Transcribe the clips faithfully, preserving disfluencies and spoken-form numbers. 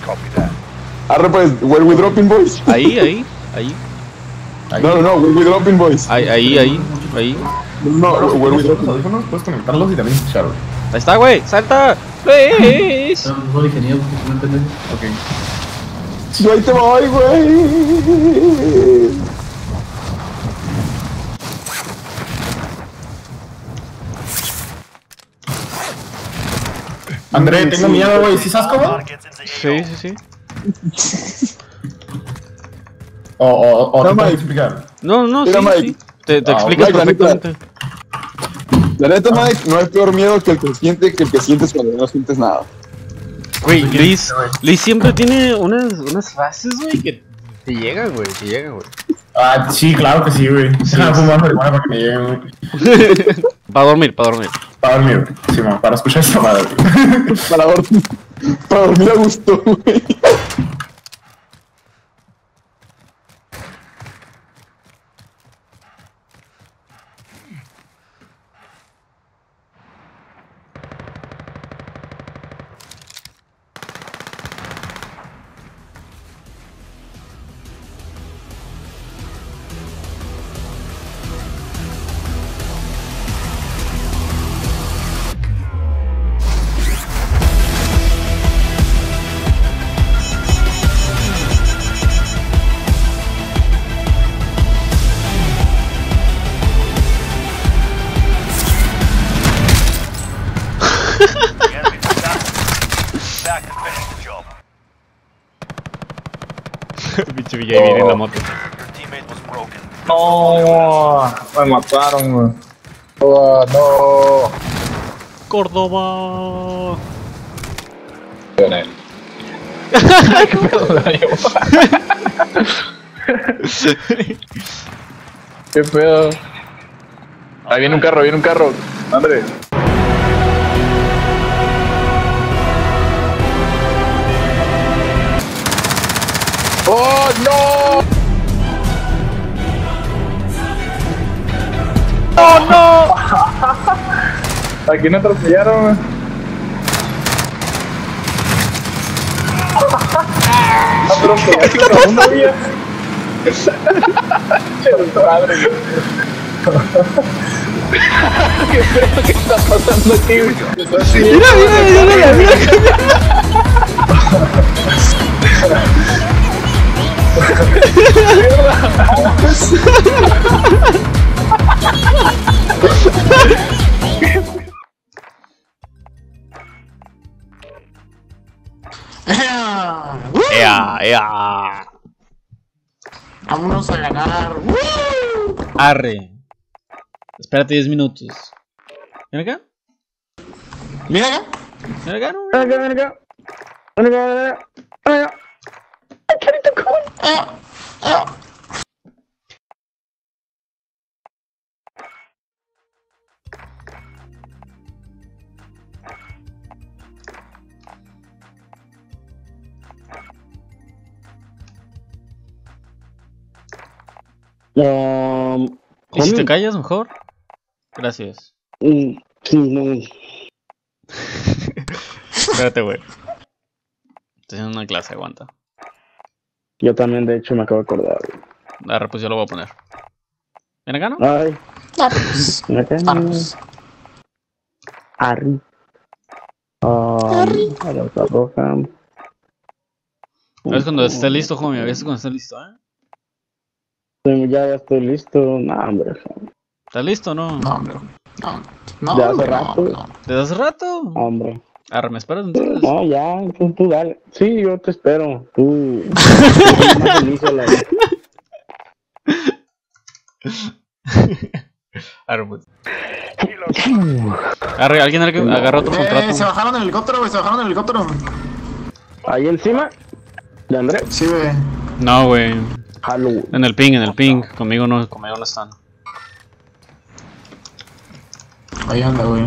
Arre pues, where we dropping, boys? Ahí, ahí, ahí. No, no, no, where we dropping, boys? Ahí, ahí, ahí, ahí. No, where we dropping. Los audífonos puedes conectarlos y también escuchar, güey. Ahí está, güey, salta. Please. No, ingeniero, no entendés. Ok. Yo ahí te voy, güey. André, tengo miedo, güey. ¿Sí sabes cómo? Sí, sí, sí. O, o, o No, te puedo Mike. explicar. No, no, sí, Mira, Mike. sí. Te, te Ah, explicas Mike, la neta. perfectamente. La neta, Mike, no hay peor miedo que el que siente que el que sientes cuando no sientes nada. Güey, Liz, Liz siempre tiene unas, unas frases, güey, que te llegan, güey, te llegan, güey. Ah, sí, claro que sí, güey. Déjame fumar marihuana para que me lleguen, güey. Para dormir, para dormir. Para dormir, güey. Sí, man, para escuchar esta madre. Para dormir, para dormir a gusto, güey. Pinche Villa viene en la moto. No, me mataron, güey. Oh, no. Córdoba. ¿Qué pedo, Darío? ¿Qué pedo? Ahí viene un carro, viene un carro. André. ¡Oh, no! ¡Oh, no! ¿A quién atropellaron? ¿Atropellaste a una vía? Madre. ¿Qué pedo que está pasando aquí? Mira, mira, mira, mira, mira. Ea, ea. Vámonos a ganar. ¡Woo! Arre. Espérate diez minutos. ¿Ven acá? Mira acá. ¿Ven acá? No? Ven acá, ven acá. Ven acá, ven acá. Ven acá. Ay, carita, ¿cómo? Ah, ah. Um, ¿Y si te homie, callas mejor? Gracias. mm, sí, no. Espérate, güey. Estoy haciendo una clase, aguanta. Yo también, de hecho, me acabo de acordar. Arre, pues yo lo voy a poner. ¿Ven acá, no? Ay, Vamos. ven acá. Vamos. Arri. Um, alerta roja. ¿Ves cuando esté listo, homie? ¿Ves cuando esté listo, eh? Sí, Ya, ya estoy listo. No, hombre. ¿Estás listo o no? No, hombre. No, no. De hace no, rato. no. ¿Desde hace rato? Hombre. Arre, ¿me esperas entonces? No, ya, tú, tú dale. Sí, yo te espero. Tú. Más iníciala. Arre, pues. Arre, alguien ag- agarra otro Eh, contrato. se bajaron del helicóptero, güey. Se bajaron del helicóptero. Ahí encima. De Andrés. Sí, güey. No, güey. Halloween. En el ping, en el ping. Conmigo no, conmigo no están. Ahí anda, güey.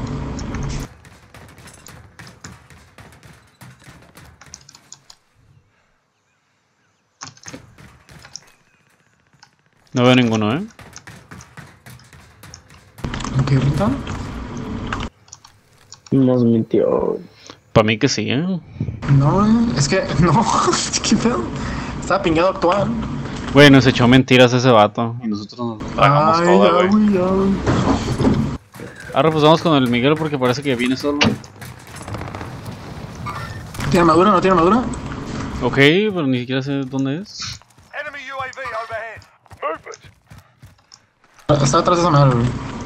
No veo ninguno, eh. ¿Qué ahorita? Nos mintió. Para mí que sí, ¿eh? No, güey. Es que, no. ¿Qué pedo? Estaba pingado actual. Güey, nos echó mentiras ese vato. Y nosotros nos tragamos Ay, toda, ya, güey. güey, ya, güey. Ahora pues vamos con el Miguel porque parece que viene solo. ¿Tiene armadura? ¿No tiene armadura? Ok, pero ni siquiera sé dónde es. Enemy U A V overhead. Movement. Está atrás de esa madre, güey.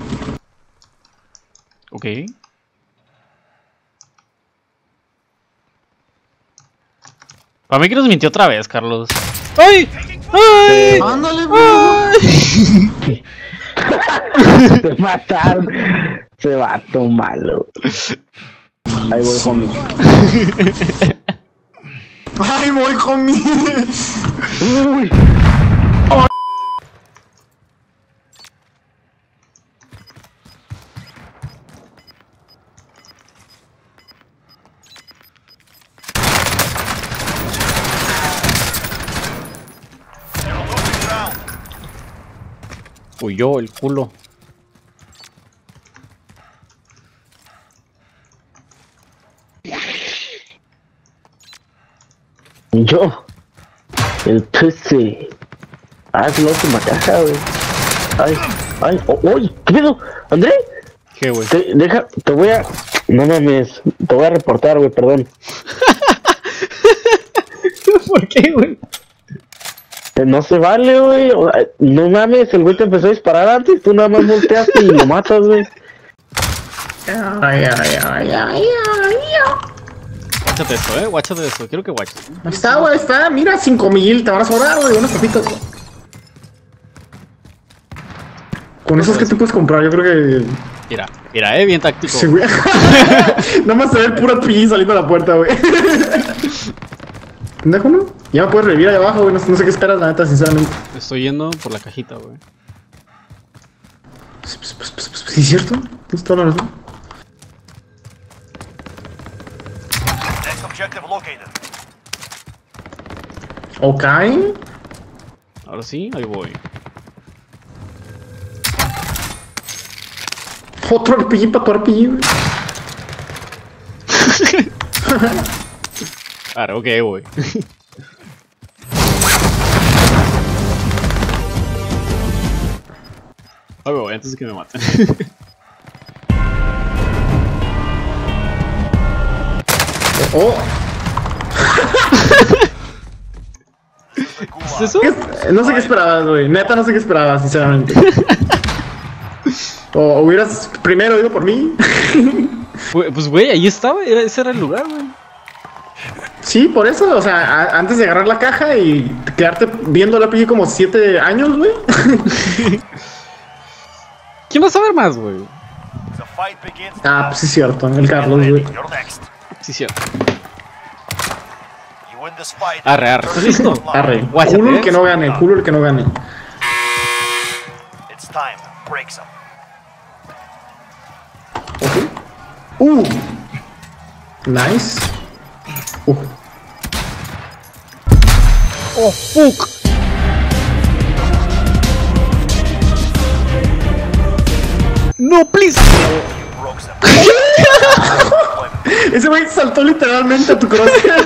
Ok. Para mí que nos mintió otra vez, Carlos. ¡Ay! ¡Ay! Ándale, güey. ¡Ay! Se mataron. Se vato malo. Ahí voy, homie. Ay, voy, homie. Uy. Huyó el culo. Yo. El pussy. Ah, es la última caja, güey. Ay, ay, oh, uy, ¿qué pedo? ¿André? ¿Qué, güey? Te, deja, te voy a... No mames, te voy a reportar, güey, perdón. ¿Por qué, güey? Eh, No se vale, güey. O- eh, No mames, el güey te empezó a disparar antes, tú nada más volteaste y lo matas, güey. Ay, ay, ay, ay, ay, ay. Guáchate esto, eh. Guáchate esto. Quiero que guaches. Ahí está, güey, está. Mira, cinco mil. Te van a sobrar, güey. Unas papitas, güey. Con esos que te puedes comprar, yo creo que. Mira, mira, eh. Bien táctico. Sí, güey. Nada más se ve el puro P saliendo a la puerta, güey. ¿Pendejo, no? Ya me puedes revivir ahí abajo, güey. No, no sé qué esperas, la neta, sinceramente. Estoy yendo por la cajita, güey. Sí, es cierto. Tienes toda la razón. Next objective located. Ok. Ahora sí, ahí voy. Otro R P G para tu R P G, güey. Claro, ok, ahí voy. Ahí voy, antes de que me maten. Oh, ¿Qué es eso? ¿qué es- no sé qué esperabas, güey. Neta, no sé qué esperabas, sinceramente. O hubieras primero ido por mí. Güey, pues, güey, ahí estaba. Era, ese era el lugar, güey. Sí, por eso, o sea, a- antes de agarrar la caja y quedarte viendo la peli como siete años, güey. ¿Quién va a saber más, güey? The fight begins. Ah, pues sí es cierto, el Carlos, güey. You're next. Sí, cierto. You win this fight. Arre, arre. ¿Estás listo? Arre, Guáchate, culo el ¿eh? que no gane, culo el que no gane. It's time. Break some. Uh, nice. Uh, Oh, fuck. No, please. Broke some. ese güey saltó literalmente a tu crosshair.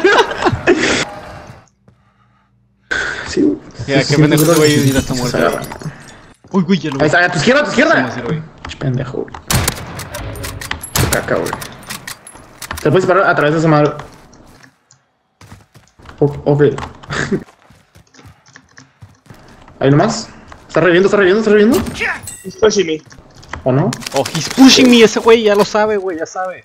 Sí, güey. Ya, Sí, qué pendejo sí, ese güey, sí, mira, está sí, muerto. se agarra. Uy, güey, ya lo Ahí vi. está, a tu izquierda, a tu Sí, izquierda. no sirve, güey. Ch, pendejo, güey. Qué caca, güey. Te puedes disparar a través de esa madre. O- ok. Ahí nomás. ¿Está reviviendo, está reviviendo, está reviviendo? ¿O no? Oh, he's pushing me, ese güey ya lo sabe, güey, ya sabe.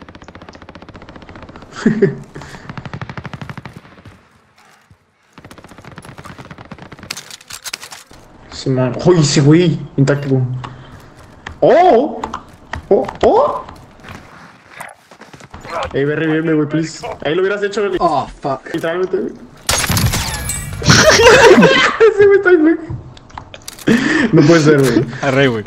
Sí, man. ¡Uy, ese güey! Intáctico. ¡Oh! ¡Oh! ¡Oh! Ey, ve, revivirme, güey, please. Ahí lo hubieras hecho, güey. Oh, fuck. Literalmente, güey. Ese güey está güey. No puede ser, güey. Arre, güey.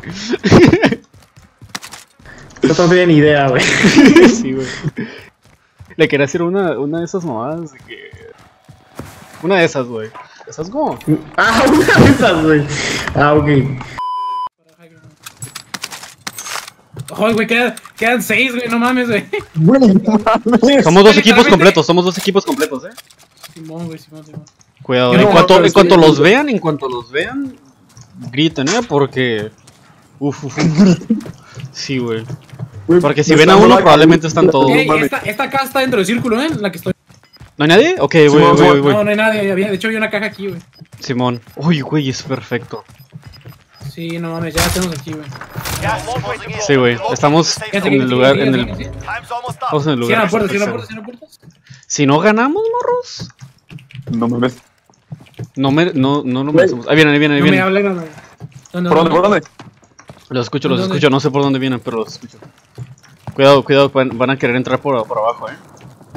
No tengo ni idea, güey. Sí, güey. Le quería hacer una, una de esas mamadas de que... Una de esas, güey. ¿Esas cómo? Ah, una de esas, güey. Ah, ok. Ay, güey, queda. Quedan seis, güey, no mames, güey. Güey, no mames. Somos dos Literalmente- equipos completos, somos dos equipos completos, eh. Simón, güey, Simón, Simón. Cuidado, Yo en no, cuanto, pero en cuanto estoy- los vean, en cuanto los vean, griten, eh, porque... Uf, uf, uf. Sí, güey. Güey, Porque si me ven a está uno, dando la probablemente cabeza. están todos. Ey, mames. esta, esta casa está dentro del círculo, ¿eh? En la que estoy. ¿No hay nadie? Ok, güey, Simón, güey, Simón. güey. No, no hay nadie. había- De hecho, había una caja aquí, güey. Simón. Uy, güey, es perfecto. Sí, no mames, ya la tenemos aquí, güey. Gas is closing in. Sí, güey, estamos Fíjate, en el fíjate, lugar, fíjate, en el... fíjate. Time's almost up. Estamos en el Cierra lugar. la puerta, cierra la perfecto. puerta, cierra la puerta. Si no ganamos, morros, No mames. no me, no, no lo merecemos. Ahí vienen, ahí vienen, ahí No me vienen. hablen, no me ¿Dónde, ¿Por dónde? ¿Por dónde? Los escucho, los ¿Dónde? escucho, no sé por dónde vienen, pero los escucho. Cuidado, cuidado, van, van a querer entrar por, por abajo, eh.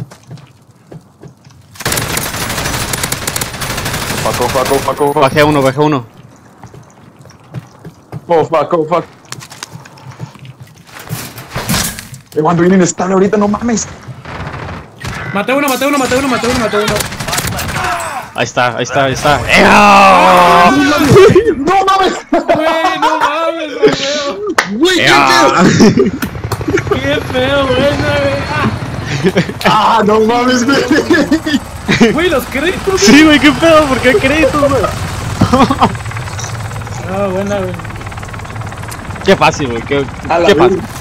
Fuck, oh, fuck, oh, fuck, oh, fuck. Bajé a uno, bajé a uno. Oh, fuck, oh, fuck. Eh, cuando viene inestable ahorita, no mames. Maté uno, maté uno, maté uno, maté uno, maté uno. Ahí está, ahí está, ahí está. ¡Ea! No mames. Güey, no mames, güey, feo. Güey, qué ¡Ea! pedo. Qué feo, güey, güey. Ah, no mames, güey. Ah, güey, los créditos. Sí, güey, qué pedo, ¿por qué hay créditos, güey? No, buena, güey. Qué fácil, güey, qué, A la qué verga. fácil.